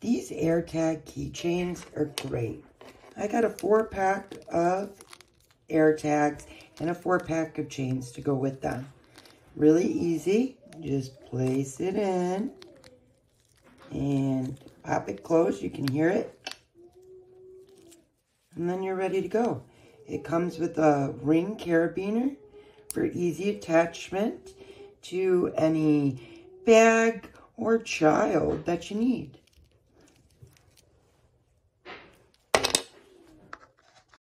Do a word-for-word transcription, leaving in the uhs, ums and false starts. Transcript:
These AirTag keychains are great. I got a four pack of AirTags and a four pack of chains to go with them. Really easy. Just place it in and pop it closed. You can hear it. And then you're ready to go. It comes with a ring carabiner for easy attachment to any bag or child that you need.